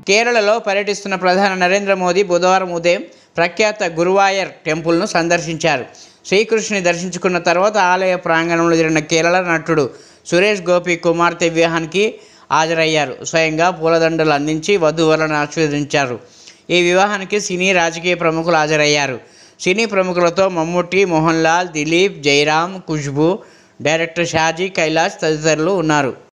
కేరళలో పర్యటిస్తున్న ప్రధాని నరేంద్ర మోదీ బుధవారం ఉదయం ప్రఖ్యాత గురువాయర్ టెంపుల్ను సందర్శించారు. శ్రీకృష్ణుని దర్శించుకున్న తర్వాత ఆలయ ప్రాంగణంలో జరిగిన కేరళ నటుడు సురేష్ గోపి కుమార్తె వివాహానికి హాజరయ్యారు. స్వయంగా పూలదండలు అందించి వధూవరులను ఆశీర్వదించారు. ఈ వివాహానికి సినీ, రాజకీయ ప్రముఖులు హాజరయ్యారు. సినీ ప్రముఖులతో మమ్ముట్టి, మోహన్ లాల్, దిలీప్, జయరామ్, ఖుష్బూ, డైరెక్టర్ షాజీ కైలాష్ తదితరులు ఉన్నారు.